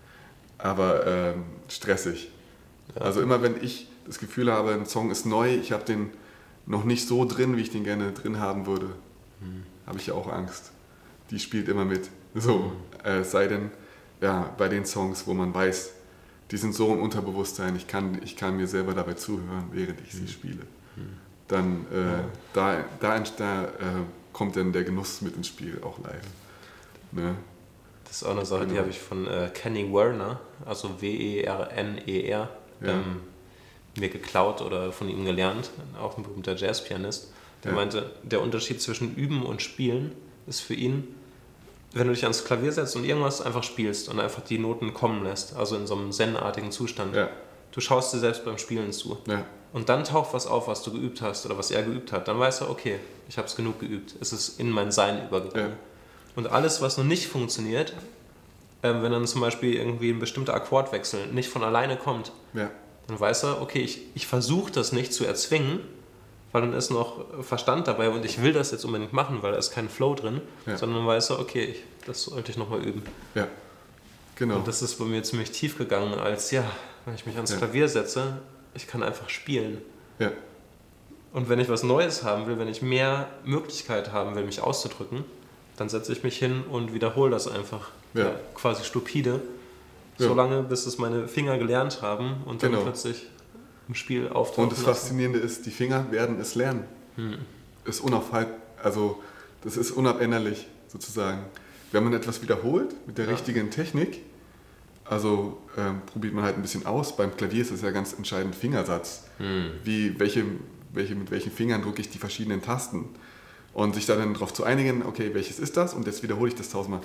[SPEAKER 2] Aber ähm, stressig. Ja. Also immer wenn ich das Gefühl habe, ein Song ist neu, ich habe den noch nicht so drin, wie ich den gerne drin haben würde, hm. habe ich ja auch Angst. Die spielt immer mit. So, hm. äh, sei denn, ja, bei den Songs, wo man weiß, die sind so im Unterbewusstsein, ich kann, ich kann mir selber dabei zuhören, während ich sie spiele. Dann äh, ja. da, da, da äh, kommt dann der Genuss mit ins Spiel, auch live. Ne?
[SPEAKER 1] Das ist auch eine Sache, genau. Die habe ich von äh, Kenny Werner, also W E R N E R, ja. ähm, mir geklaut oder von ihm gelernt, auch ein berühmter Jazzpianist. Der ja. meinte, der Unterschied zwischen Üben und Spielen ist für ihn, wenn du dich ans Klavier setzt und irgendwas einfach spielst und einfach die Noten kommen lässt, also in so einem zen-artigen Zustand. Ja. Du schaust dir selbst beim Spielen zu. Ja. Und dann taucht was auf, was du geübt hast oder was er geübt hat. Dann weißt du, okay, ich habe es genug geübt. Es ist in mein Sein übergegangen. Ja. Und alles, was noch nicht funktioniert, äh, wenn dann zum Beispiel irgendwie ein bestimmter Akkordwechsel nicht von alleine kommt, ja. dann weißt du, okay, ich, ich versuche das nicht zu erzwingen, weil dann ist noch Verstand dabei und ich will das jetzt unbedingt machen, weil da ist kein Flow drin, ja. sondern dann weißt du, okay, ich, das sollte ich nochmal üben.
[SPEAKER 2] Ja, genau.
[SPEAKER 1] Und das ist bei mir ziemlich tief gegangen, als ja, wenn ich mich ans ja. Klavier setze, ich kann einfach spielen. Ja. Und wenn ich was Neues haben will, wenn ich mehr Möglichkeit haben will, mich auszudrücken, dann setze ich mich hin und wiederhole das einfach. Ja. Ja, quasi stupide. Ja. So lange, bis es meine Finger gelernt haben und dann genau. plötzlich im Spiel auftauchen.
[SPEAKER 2] Und das lassen. Faszinierende ist, die Finger werden es lernen. Hm. Ist unaufhaltbar, also das ist unabänderlich sozusagen. Wenn man etwas wiederholt mit der ja. richtigen Technik, also ähm, probiert man halt ein bisschen aus. Beim Klavier ist es ja ganz entscheidend Fingersatz. Hm. Wie, welche, welche, mit welchen Fingern drücke ich die verschiedenen Tasten? Und sich da dann darauf zu einigen, okay, welches ist das? Und jetzt wiederhole ich das tausendmal.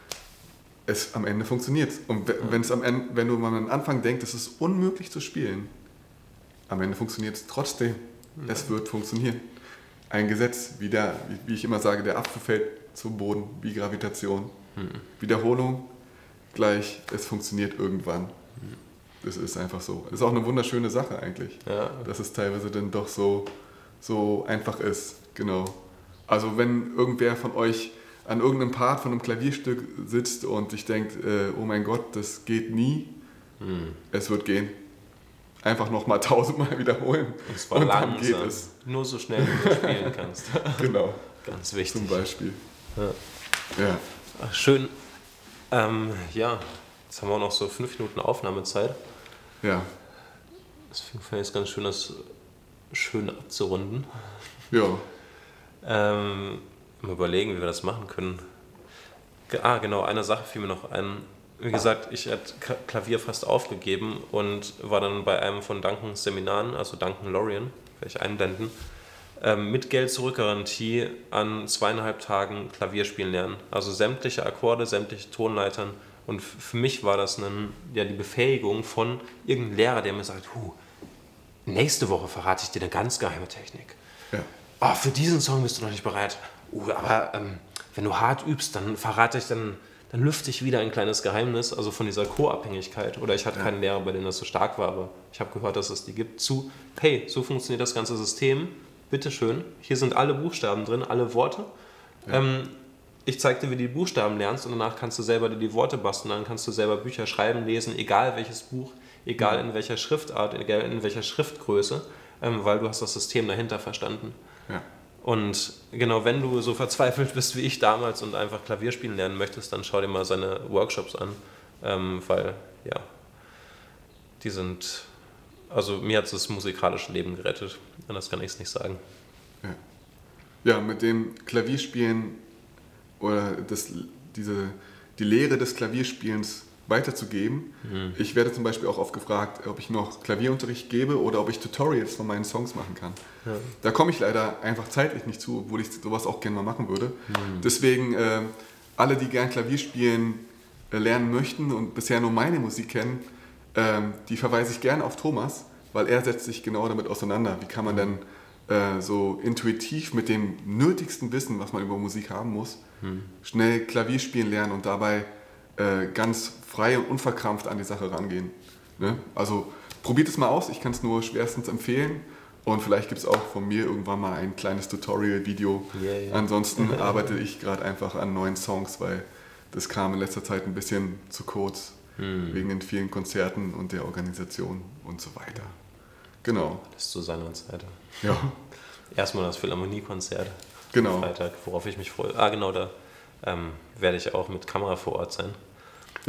[SPEAKER 2] Es, am Ende funktioniert es. Und wenn, ja. am Ende, wenn du mal am Anfang denkst, es ist unmöglich zu spielen, am Ende funktioniert es trotzdem. Ja. Es wird funktionieren. Ein Gesetz, wie, der, wie, wie ich immer sage, der Apfel fällt zum Boden, wie Gravitation. Hm. Wiederholung gleich, es funktioniert irgendwann. Hm. Das ist einfach so. Das ist auch eine wunderschöne Sache eigentlich, ja. dass es teilweise dann doch so, so einfach ist. Genau. Also wenn irgendwer von euch an irgendeinem Part von einem Klavierstück sitzt und sich denkt, äh, oh mein Gott, das geht nie, hm. es wird gehen. Einfach nochmal tausendmal wiederholen.
[SPEAKER 1] Und zwar und langsam. Dann geht es. Nur so schnell, wie du spielen kannst.
[SPEAKER 2] Genau.
[SPEAKER 1] Ganz wichtig.
[SPEAKER 2] Zum Beispiel.
[SPEAKER 1] Ja. Ja. Ach, schön. Ähm, ja, jetzt haben wir auch noch so fünf Minuten Aufnahmezeit.
[SPEAKER 2] Ja.
[SPEAKER 1] Deswegen fand ich es ganz schön, das schön abzurunden.
[SPEAKER 2] Ja.
[SPEAKER 1] Ähm, mal überlegen, wie wir das machen können. Ah, genau, eine Sache fiel mir noch ein. Wie gesagt, ich hatte Klavier fast aufgegeben und war dann bei einem von Duncans Seminaren, also Duncan Lorien, werde ich einblenden, ähm, mit Geld-Zurück-Garantie an zweieinhalb Tagen Klavier spielen lernen. Also sämtliche Akkorde, sämtliche Tonleitern. Und für mich war das ein, ja, die Befähigung von irgendeinem Lehrer, der mir sagt, huh, nächste Woche verrate ich dir eine ganz geheime Technik. Ja. Oh, für diesen Song bist du noch nicht bereit. Uh, aber ähm, wenn du hart übst, dann verrate ich, dann, dann lüfte ich wieder ein kleines Geheimnis, also von dieser Co-Abhängigkeit. Oder ich hatte ja. keinen Lehrer, bei dem das so stark war, aber ich habe gehört, dass es die gibt, zu, hey, so funktioniert das ganze System, bitteschön, hier sind alle Buchstaben drin, alle Worte. Ja. Ähm, ich zeige dir, wie du die Buchstaben lernst und danach kannst du selber dir die Worte basteln, dann kannst du selber Bücher schreiben, lesen, egal welches Buch, egal in welcher Schriftart, egal in welcher Schriftgröße, ähm, weil du hast das System dahinter verstanden.
[SPEAKER 2] Ja.
[SPEAKER 1] Und genau, wenn du so verzweifelt bist wie ich damals und einfach Klavier spielen lernen möchtest, dann schau dir mal seine Workshops an, ähm, weil, ja, die sind, also mir hat es das musikalische Leben gerettet, anders kann ich es nicht sagen.
[SPEAKER 2] Ja, ja, mit dem Klavierspielen oder das, diese, die Lehre des Klavierspielens weiterzugeben. Mhm. Ich werde zum Beispiel auch oft gefragt, ob ich noch Klavierunterricht gebe oder ob ich Tutorials von meinen Songs machen kann. Ja. Da komme ich leider einfach zeitlich nicht zu, obwohl ich sowas auch gerne mal machen würde. Mhm. Deswegen, äh, alle, die gern Klavier spielen, äh, lernen möchten und bisher nur meine Musik kennen, äh, die verweise ich gerne auf Thomas, weil er setzt sich genau damit auseinander. Wie kann man denn äh, so intuitiv mit dem nötigsten Wissen, was man über Musik haben muss, mhm. schnell Klavier spielen lernen und dabei ganz frei und unverkrampft an die Sache rangehen. Ne? Also probiert es mal aus, ich kann es nur schwerstens empfehlen und vielleicht gibt es auch von mir irgendwann mal ein kleines Tutorial-Video. Yeah, yeah. Ansonsten arbeite ich gerade einfach an neuen Songs, weil das kam in letzter Zeit ein bisschen zu kurz, hm. wegen den vielen Konzerten und der Organisation und so weiter. Genau.
[SPEAKER 1] Das ist zu seiner Zeit.
[SPEAKER 2] Ja.
[SPEAKER 1] Erstmal das Philharmonie-Konzert
[SPEAKER 2] genau.
[SPEAKER 1] am Freitag, worauf ich mich freue. Ah genau, da ähm, werde ich auch mit Kamera vor Ort sein.
[SPEAKER 2] Ja,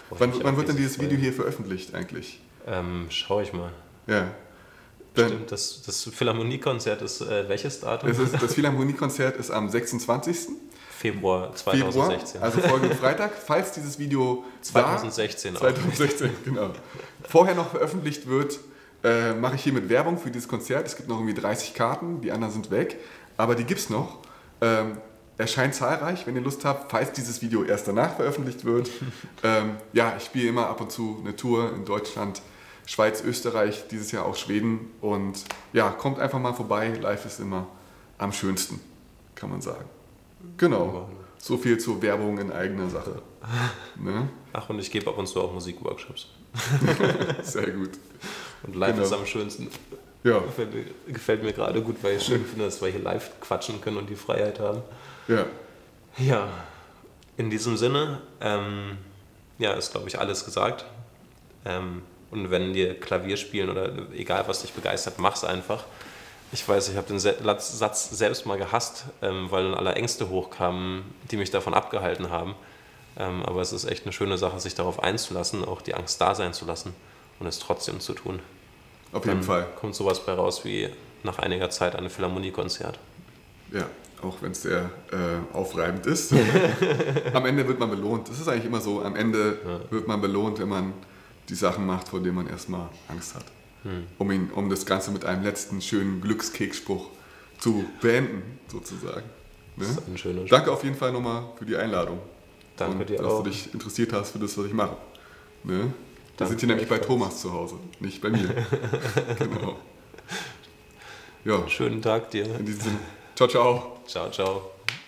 [SPEAKER 2] Wann, wann wird denn dieses Video hier veröffentlicht eigentlich?
[SPEAKER 1] Ähm, schau ich mal.
[SPEAKER 2] Ja.
[SPEAKER 1] Dann, Stimmt, das, das Philharmoniekonzert ist äh, welches Datum?
[SPEAKER 2] Das, ist, das Philharmoniekonzert ist am sechsundzwanzigsten
[SPEAKER 1] Februar zweitausendsechzehn.
[SPEAKER 2] Februar, also folgenden Freitag. Falls dieses Video
[SPEAKER 1] zweitausendsechzehn
[SPEAKER 2] da, zweitausendsechzehn, genau. Vorher noch veröffentlicht wird, äh, mache ich hiermit Werbung für dieses Konzert. Es gibt noch irgendwie dreißig Karten, die anderen sind weg, aber die gibt es noch. Ähm, erscheint zahlreich, wenn ihr Lust habt, falls dieses Video erst danach veröffentlicht wird. ähm, ja, ich spiele immer ab und zu eine Tour in Deutschland, Schweiz, Österreich, dieses Jahr auch Schweden. Und ja, kommt einfach mal vorbei. Live ist immer am schönsten, kann man sagen. Genau, so viel zur Werbung in eigener Sache. Ne?
[SPEAKER 1] Ach, und ich gebe ab und zu auch Musikworkshops.
[SPEAKER 2] Sehr gut.
[SPEAKER 1] Und live
[SPEAKER 2] Genau.
[SPEAKER 1] ist am schönsten.
[SPEAKER 2] Ja.
[SPEAKER 1] Gefällt mir, gefällt mir gerade gut, weil ich schön finde, dass wir hier live quatschen können und die Freiheit haben.
[SPEAKER 2] Ja.
[SPEAKER 1] Ja, in diesem Sinne, ähm, ja, ist glaube ich alles gesagt. Ähm, und wenn dir Klavier spielen oder egal was dich begeistert, mach's einfach. Ich weiß, ich habe den Satz selbst mal gehasst, ähm, weil dann alle Ängste hochkamen, die mich davon abgehalten haben. Ähm, aber es ist echt eine schöne Sache, sich darauf einzulassen, auch die Angst da sein zu lassen und es trotzdem zu tun.
[SPEAKER 2] Auf jeden
[SPEAKER 1] dann
[SPEAKER 2] Fall.
[SPEAKER 1] Kommt sowas bei raus wie nach einiger Zeit ein Philharmoniekonzert.
[SPEAKER 2] Ja, auch wenn es sehr äh, aufreibend ist. Am Ende wird man belohnt. Das ist eigentlich immer so, am Ende ja. wird man belohnt, wenn man die Sachen macht, vor denen man erstmal Angst hat. Hm. Um, ihn, um das Ganze mit einem letzten schönen Glückskeksspruch zu beenden, sozusagen. Ne?
[SPEAKER 1] Das ist ein schöner Spruch.
[SPEAKER 2] Danke auf jeden Fall nochmal für die Einladung.
[SPEAKER 1] Danke
[SPEAKER 2] und
[SPEAKER 1] dir
[SPEAKER 2] dass
[SPEAKER 1] auch.
[SPEAKER 2] du dich interessiert hast für das, was ich mache. Ne? Wir
[SPEAKER 1] Danke
[SPEAKER 2] sind hier nämlich bei Thomas zu Hause, nicht bei mir. Genau. Ja.
[SPEAKER 1] Schönen Tag dir.
[SPEAKER 2] In diesem Sinne. Ciao, ciao.
[SPEAKER 1] Ciao, ciao.